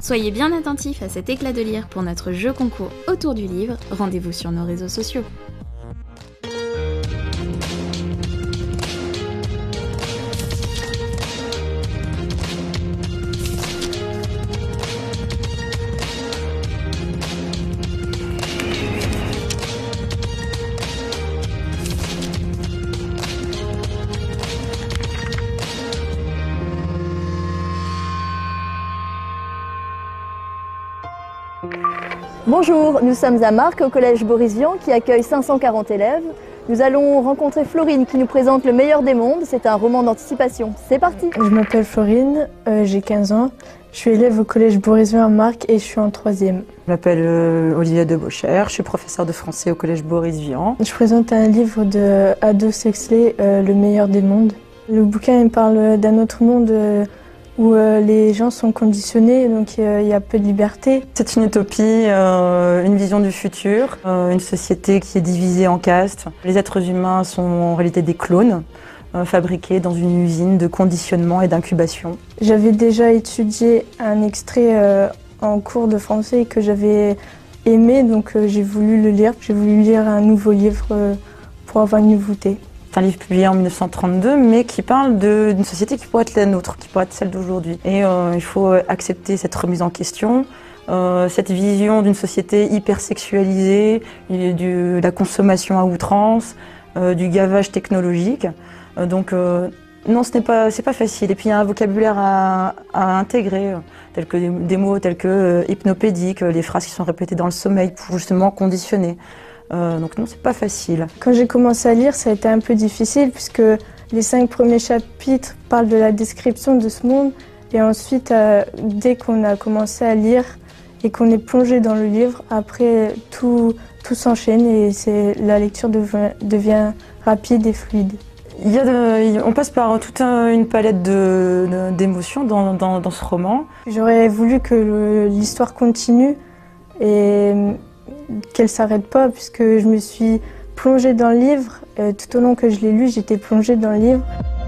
Soyez bien attentifs à cet éclat de lire pour notre jeu concours autour du livre. Rendez-vous sur nos réseaux sociaux. Bonjour, nous sommes à Marques au collège Boris Vian qui accueille 540 élèves. Nous allons rencontrer Florine qui nous présente Le meilleur des mondes. C'est un roman d'anticipation. C'est parti! Je m'appelle Florine, j'ai 15 ans. Je suis élève au collège Boris Vian à Marques et je suis en 3e. Je m'appelle Olivia Debaucher, je suis professeure de français au collège Boris Vian. Je présente un livre de Aldous Huxley, Le meilleur des mondes. Le bouquin il parle d'un autre monde où les gens sont conditionnés, donc il y a peu de liberté. C'est une utopie, une vision du futur, une société qui est divisée en castes. Les êtres humains sont en réalité des clones, fabriqués dans une usine de conditionnement et d'incubation. J'avais déjà étudié un extrait en cours de français que j'avais aimé, donc j'ai voulu le lire. J'ai voulu lire un nouveau livre pour avoir une nouveauté. C'est un livre publié en 1932, mais qui parle d'une société qui pourrait être la nôtre, qui pourrait être celle d'aujourd'hui. Et il faut accepter cette remise en question, cette vision d'une société hyper sexualisée, de la consommation à outrance, du gavage technologique. Non, c'est pas facile. Et puis il y a un vocabulaire à intégrer, tel que des mots tels que hypnopédique, les phrases qui sont répétées dans le sommeil pour justement conditionner. Donc non, c'est pas facile. Quand j'ai commencé à lire, ça a été un peu difficile puisque les 5 premiers chapitres parlent de la description de ce monde et ensuite, dès qu'on a commencé à lire et qu'on est plongé dans le livre, après tout s'enchaîne et la lecture devient rapide et fluide. On passe par toute une palette d'émotions dans ce roman. J'aurais voulu que l'histoire continue et qu'elle s'arrête pas, puisque je me suis plongée dans le livre. Tout au long que je l'ai lu, j'étais plongée dans le livre.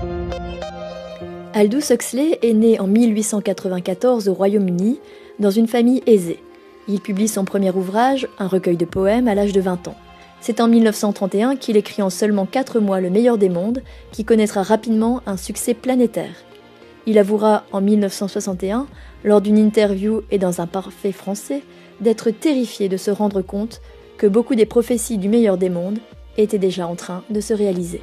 Aldous Huxley est né en 1894 au Royaume-Uni, dans une famille aisée. Il publie son premier ouvrage, un recueil de poèmes, à l'âge de 20 ans. C'est en 1931 qu'il écrit en seulement 4 mois Le meilleur des mondes, qui connaîtra rapidement un succès planétaire. Il avouera en 1961, lors d'une interview et dans un parfait français, d'être terrifié de se rendre compte que beaucoup des prophéties du meilleur des mondes étaient déjà en train de se réaliser.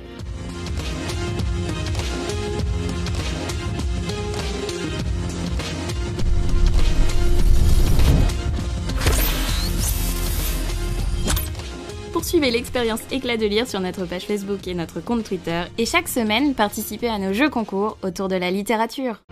Poursuivez l'expérience éclat de lire sur notre page Facebook et notre compte Twitter et chaque semaine participez à nos jeux concours autour de la littérature.